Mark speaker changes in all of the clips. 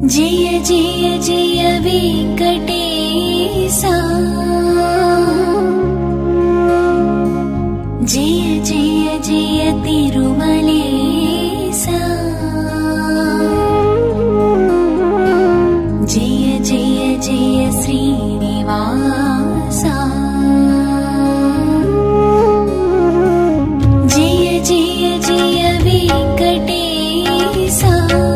Speaker 1: जय जय जय वेंकटेशा जय जय जय तिरुमलेशा जय जय जय श्रीनिवासा जय जय जय वेंकटेशा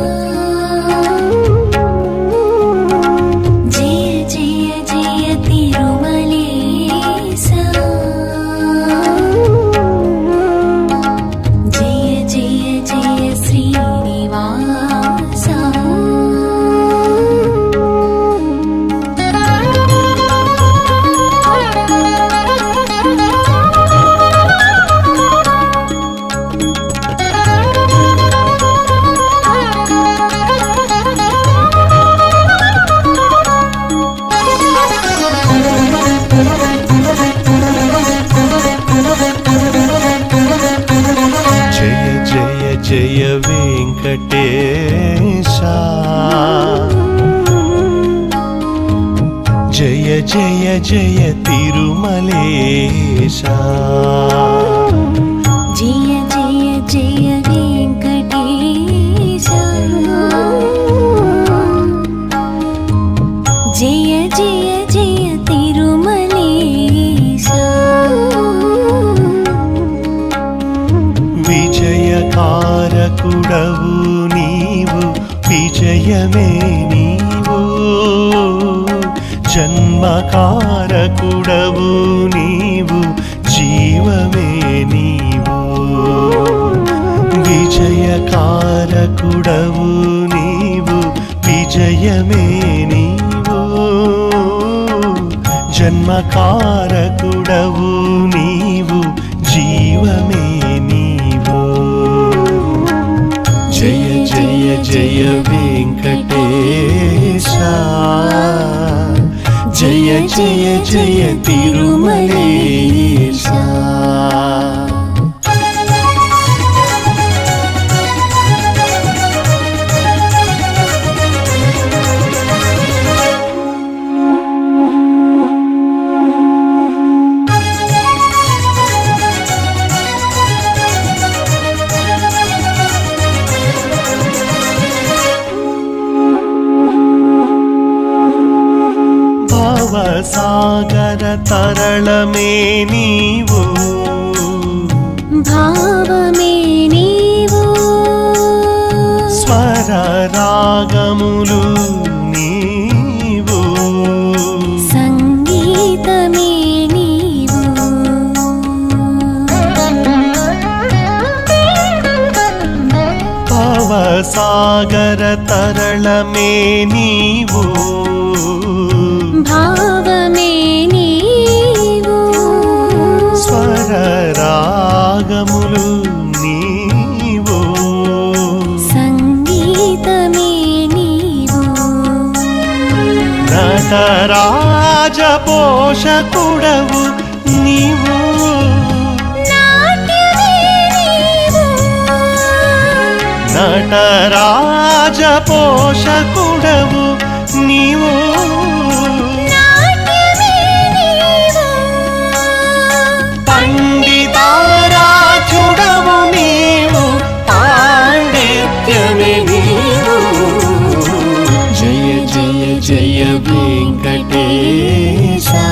Speaker 2: जय वेंकटेशा जय जय जय तिरुमलेशा
Speaker 1: जय जय जय वेंकटेशा जय जय जय तिरुमलेशा
Speaker 2: विजयकारकुडवु नीवु विजयमे नीवु जन्मकारकुडवु नीवु जीवमे नीवु विजयकारकुडवु नीवु विजयमे नीवु जन्मकारकुडवु नीवु जीवमे नीवु जय जय जय वेंकटेशा जय जय जय तिरुमलेशा सागर तरलमे नीवु
Speaker 1: भावमे नीवु
Speaker 2: स्वर रागमुलु नीवु
Speaker 1: संगीतमे नीवु
Speaker 2: भव सागर तरलमे नीवु
Speaker 1: भावमे नीवु
Speaker 2: स्वर रागमुलु नीवु
Speaker 1: संगीतमे नीवु
Speaker 2: नटराज पोषकुडवु नीवु
Speaker 1: नाट्यमे नीवु
Speaker 2: नटराज पोषकुडवु नीवु पंडिताराजुडवु नीवु पांडित्यमे नीवु जय जय जय वेंकटेशा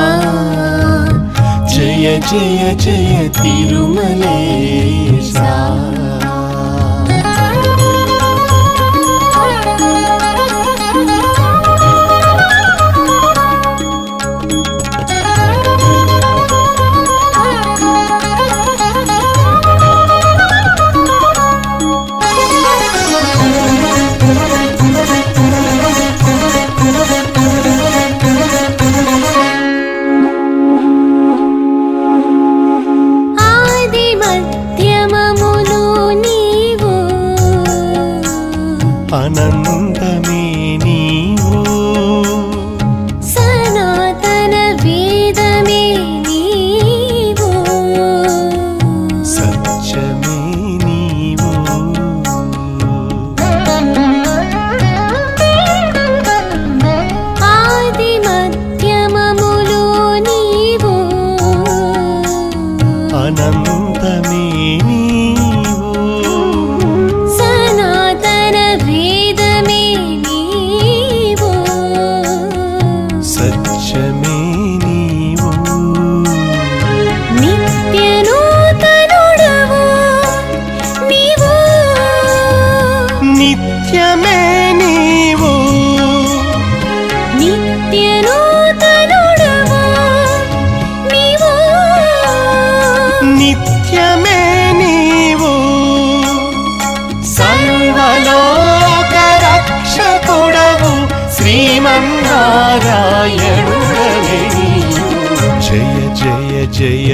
Speaker 2: जय जय जय तिरुमलेशा अनंतमे नीवु
Speaker 1: सनातन वेदमे नीवु
Speaker 2: सत्यमे नीवु నిత్యమే నీవు
Speaker 1: నిత్య నూతనుడవు నీవు
Speaker 2: నిత్యమే నీవు సర్వలోక రక్షకుడవు శ్రీమన్నారాయణుడవే నీవు. జయ జయ జయ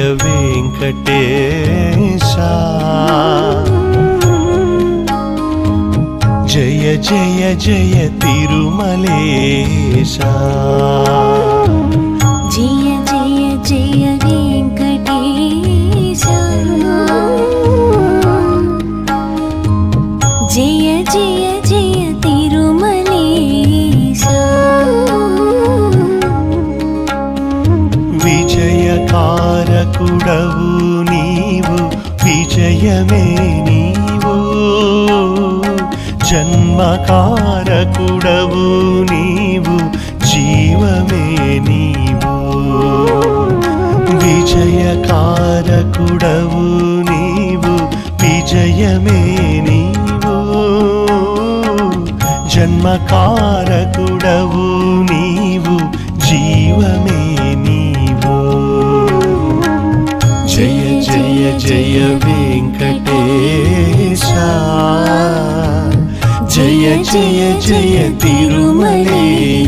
Speaker 2: వెంకటేశ జయ జయ జయ తిరుమలేశ
Speaker 1: జయ జయ జయ వెంకటేశ జయ జయ జయ తిరుమలేశ
Speaker 2: విజయకారకుడవు నీవు విజయమే నీవు జన్మకారకుడవు నీవు జీవమే నీవు విజయకారకుడవు నీవు విజయమే నీవు జన్మకారకుడవు నీవు జీవమే నీవు. జయ జయ జయ వెంకటేశ జయ జయ జయ తిరుమలేశ.